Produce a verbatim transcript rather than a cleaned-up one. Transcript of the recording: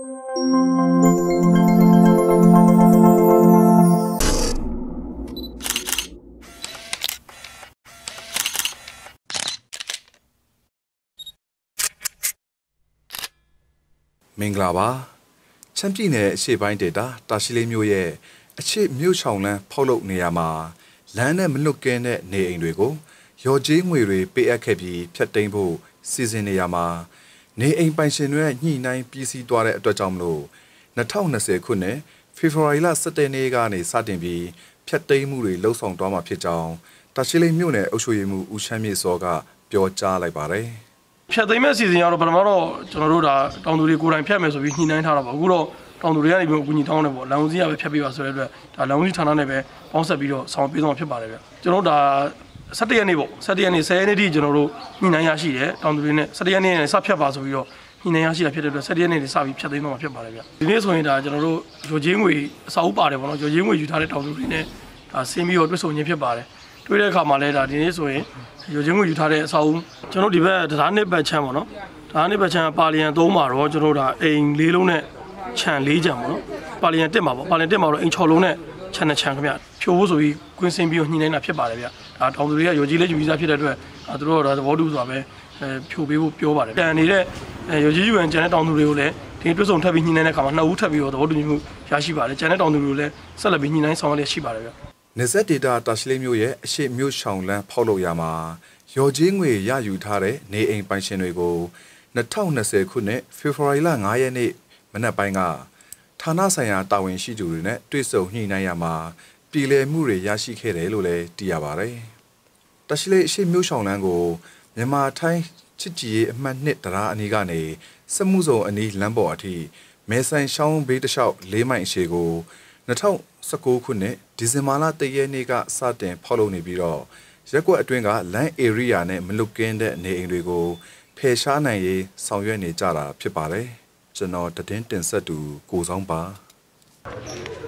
မင်္ဂလာပါချမ်ပီယံနယ်အရှေ့ပိုင်းဒေတာတာရှိလေးမျိုးရဲ့အရှေ့မြို့ချောင်းလန်းဖောက်လုပ်နေရမှာလမ်းနဲ့မလွတ်ကင်းတဲ့နေအိမ်တွေကိုရော်ကြေးငွေတွေပေးအပ်ခဲ့ပြီးဖျက်သိမ်းဖို့စီစဉ်နေရမှာနေအိမ်ပိုင်ရှင်တွေညှိနှိုင်းပြည်စည်းသွားတဲ့အတွက်ကြောင့်မလို့၂၀၂၀ခုနှစ်ဖေဖော်ဝါရီလ၁၇ရက်နေ့ကနေစတင်ပြီးဖျက်သိမ်းမှုတွေလှုပ်ဆောင်သွားမှာဖြစ်ကြောင်းတာရှိလေးမြို့နယ်အုပ်ချုပ်ရေးမှူးဦးချမ်းမြေစောကပြောကြားလိုက်ပါတယ်ဖြတ်သိမ်းမဲ့စီစဉ်ရတော့ပထမတော့ကျွန်တော်တို့ဒါတောင်သူတွေကိုယ်တိုင်ဖြတ်မယ်ဆိုပြီးညှိနှိုင်းထားတာပါအခုတော့တောင်သူတွေကနေပြီးအကူအညီတောင်းတယ်ပေါ့လောင်စီကပဲဖြတ်ပေးပါဆိုတဲ့အတွက်ဒါလောင်စီဌာနနဲ့ပဲပေါင်းဆက်ပြီးတော့ဆောင်ပေးဆောင်ဖြစ်ပါတယ်ဗျကျွန်တော်တို့ဒါ၁၇ရက်နေ့ပေါ့၁၇ရက်နေ့၁၀ရက်နေ့ထိကျွန်တော်တို့ညှိနှိုင်းရရှိတယ်တောင်သူတွေနဲ့၁၇ရက်နေ့နဲ့စဖြတ်ပါဆိုပြီးတော့ညှိနှိုင်းရရှိတာဖြစ်တဲ့အတွက်၁၇ရက်နေ့နဲ့စပြီးဖြတ်သိမ်းတော့မှာဖြစ်ပါတယ်ဗျဒီနေ့ဆိုရင်ဒါကျွန်တော်တို့ရိုချင်းငွေအစာအုပ်ပါတယ်ပေါ့နော်ရိုချင်းငွေယူထားတဲ့တောင်သူတွေနဲ့ဒါဆင်းပြီးတော့တွဲဆုံခြင်းဖြစ်ပါတယ်တွေ့တဲ့အခါမှာလဲဒါဒီနေ့ဆိုရင်ရိုချင်းငွေယူထားတဲ့အစာအုပ်ကျွန်တော်ဒီဘက်တရားနှစ်ပတ်ချမ်းပေါ့နော်တရားနှစ်ပတ်ချမ်းပါလီယံသုံးမှာတော့ကျွန်တော်ဒါအိမ်လေးလုံးနဲ့ခြံလေးခြံပေါ့နော်ပါလီယံတက်မှာပေါ့ပါလီယံတက်မှာတော့အိမ်၆လုံးနဲ့ခြံနဲ့ခြံခင်ဗျဖြိုးဖို့ဆိုပြီးကွင်းစင်းပြီးတော့ညှိနှိုင်းတာဖြစ်ပါတယ်ဗျဒါတောင်သူတွေကရိုကြီးလေးယူပြီးသားဖြစ်တဲ့အတွက်သူတို့တော့သဘောတူဆိုတာပဲအဲဖြိုးပေးဖို့ပြောပါတယ်တန်နေတဲ့ရိုကြီးယူရန်ကျန်တဲ့တောင်သူတွေကိုလည်းဒီတွဲဆုံထပ်ပြီးညှိနှိုင်းတဲ့အခါမှာနှစ်ဦးထပ်ပြီးတော့သဘောတူညီမှုရရှိပါတယ်ကျန်တဲ့တောင်သူတွေကိုလည်းဆက်လက်ပြီးညှိနှိုင်းဆောင်ရွက်ရရှိပါတယ်ဗျနေဆက်ဒေတာတာရှိလေးမျိုးရဲ့အရှိမျိုးရှောင်းလန်းဖောက်လုပ်ရမှာရော်ကြီးငွေရယူထားတဲ့နေအိမ်ပိုင်ရှင်တွေကို၂၀၂၀ခုနှစ်ဖေဖော်ဝါရီလ၅ရက်နေ့မနက်ပိုင်းကဌာနဆိုင်ရာတာဝန်ရှိသူတွေနဲ့တွေ့ဆုံညှိနှိုင်းရမှာပြည်လည်မှုတွေရရှိခဲ့တယ်လို့လည်းသိရပါတယ်။တာရှိလေးအရှိမျိုးရှောင်းလန်းကိုမြန်မာထိုင်းချစ်ကြည်ရေးအမှတ်နှစ်တရားအနီးကနေစက်မှုစုံအနီးလမ်းပေါ်အထိမဲဆိုင်ရှောင်းဘေးတစ်လျှောက်၄မိုင်အရှည်ကို၂၀၁၉ခုနှစ်ဒီဇင်ဘာလ၁ရက်နေ့ကစတင်ဖောက်လုပ်နေပြီးတော့ရက်ကွက်အတွင်းကလမ်း area နဲ့မလွတ်ကင်းတဲ့နေအိမ်တွေကိုဖယ်ရှားနိုင်ရေးဆောင်ရွက်နေကြတာဖြစ်ပါတယ်ကျွန်တော်တည်င်းတင်ဆက်သူကိုဆောင်ပါ